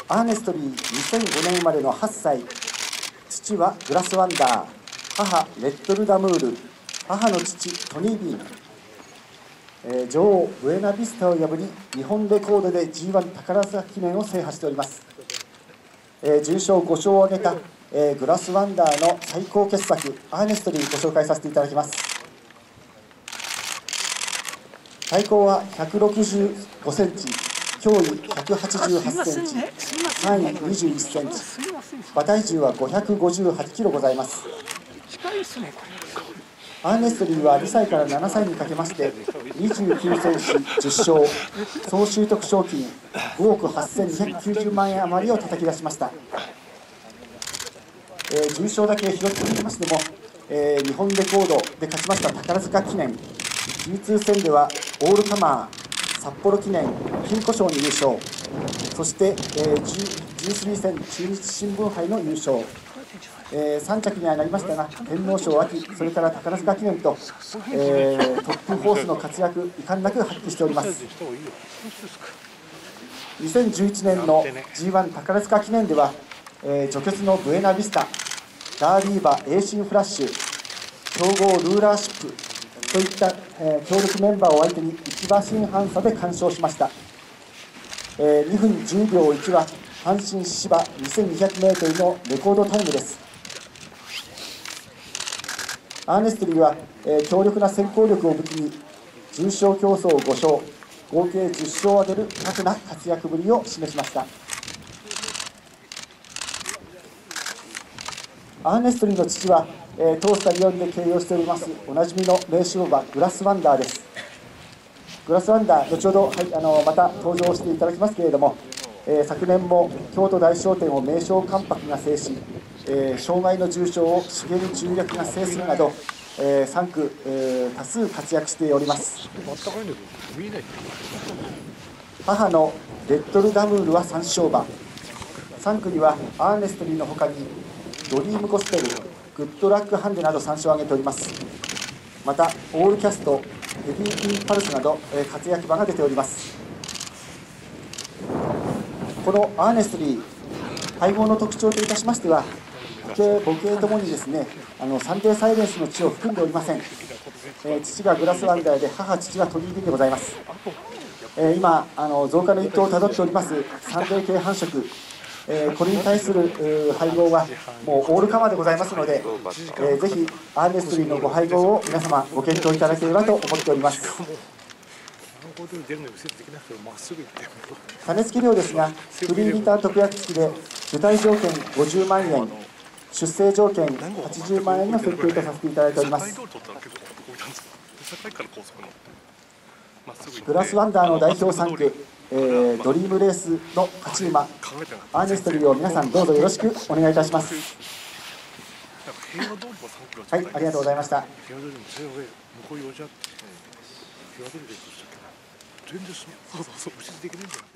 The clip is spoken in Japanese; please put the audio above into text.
アーネストリー2005年生まれの8歳。父はグラスワンダー、母レッドルダムール、母の父トニー・ビーン、女王ブエナビスタを破り日本レコードで G1 宝塚記念を制覇しております。重賞5勝を挙げた、グラスワンダーの最高傑作アーネストリーご紹介させていただきます。体高は165センチ、胸囲188センチ、3位21センチ、馬体重は558キロございます。アーネストリーは2歳から7歳にかけまして29戦士10勝、総習得賞金5億8290万円余りを叩き出しました。重賞だけ拾ってみましても、日本レコードで勝ちました宝塚記念、G2 戦ではオールカマー、札幌記念、金庫賞に優勝、そして、G3 戦中日新聞杯の優勝、3着にはなりましたが天皇賞秋、それから宝塚記念と、トップホースの活躍遺憾なく発揮しております。2011年の G1 宝塚記念では、女傑のブエナビスタ、ダーリー馬エーシンフラッシュ、強豪ルーラーシップといった、強力メンバーを相手に1馬身半差で完勝しました。2分10秒1は阪神芝 2200m のレコードタイムです。アーネストリーは、強力な先行力を武器に重賞競争5勝、合計10勝を挙げるタフな活躍ぶりを示しました。アーネストリーの父は、トースタリオンで経営しておりますおなじみの名勝馬グラスワンダーです。グラスワンダー、後ほど、また登場していただきますけれども、昨年も京都大賞典を名勝関白が制し、障害の重賞を茂重略が制するなど、3区、多数活躍しております。母のレッドルダムールは3勝馬、3区にはアーネストリーのほかにドリームゴスペル、グッドラックハンデなど3勝を挙げております。またオールキャスト、ヘビーインパルスなど、活躍馬が出ております。このアーネストリー、配合の特徴といたしましては、母系ともにですね、サンデーサイレンスの血を含んでおりません。父がグラスワンダーで、父はトリービンでございます。今増加の一途をたどっておりますサンデー系繁殖、これに対する配合はもうオールカマーでございますので、ぜひアーネストリーのご配合を皆様ご検討いただければと思っております。種付け料ですが、フリーリターン特約付きで具体条件50万円、出生条件80万円の設定とさせていただいております。グラスワンダーの代表3区、ドリームレースの勝ち馬アーネストリーを皆さんどうぞよろしくお願いいたします。はい、ありがとうございました。全然そうそうそう、打ちできないんだよ。